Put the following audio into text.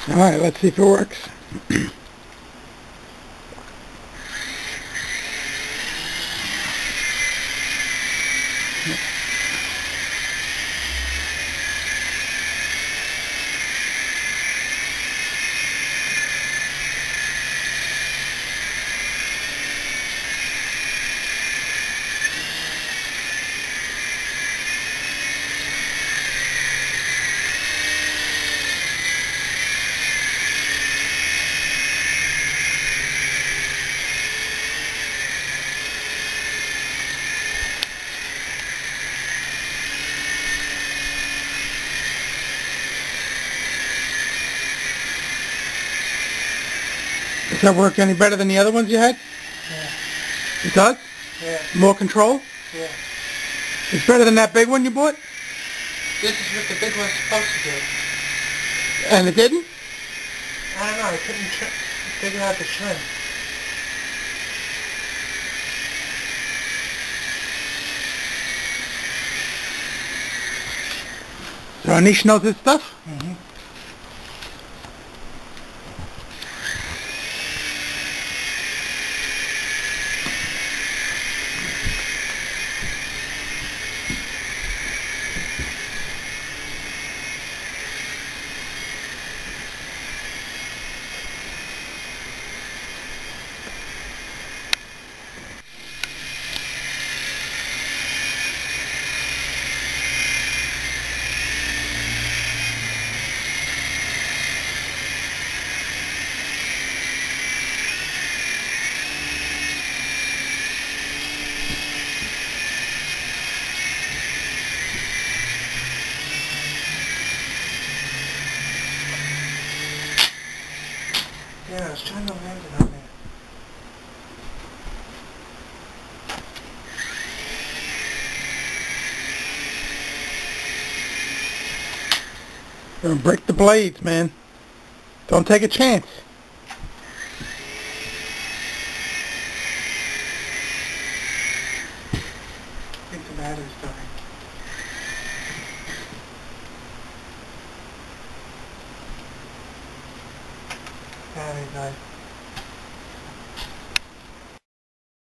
Alright, let's see if it works. Does that work any better than the other ones you had? Yeah. It does? Yeah. More control? Yeah. It's better than that big one you bought? This is what the big one's supposed to do. And it didn't? I don't know, I couldn't figure out the trim. So Anish knows his stuff? Mm-hmm. Yeah, I was trying to land it on there. You're gonna break the blades, man. Don't take a chance. I think the battery's dying. Battery died.